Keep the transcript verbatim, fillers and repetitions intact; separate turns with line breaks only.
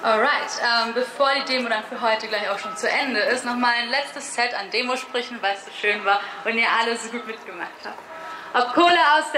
Alright, ähm, bevor die Demo dann für heute gleich auch schon zu Ende ist, nochmal ein letztes Set an Demosprüchen, weil es so schön war und ihr alle so gut mitgemacht habt. Ob Kohle aus der